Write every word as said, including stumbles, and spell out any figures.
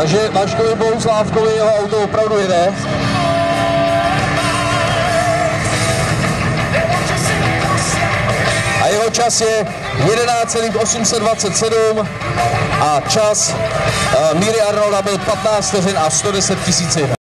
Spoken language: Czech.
Takže Vaškovi Bohuslávkovi jeho auto opravdu jede. A jeho čas je jedenáct celých osm set dvacet sedm a čas uh, Míry Arnolda byl patnáct vteřin a sto deset tisícin.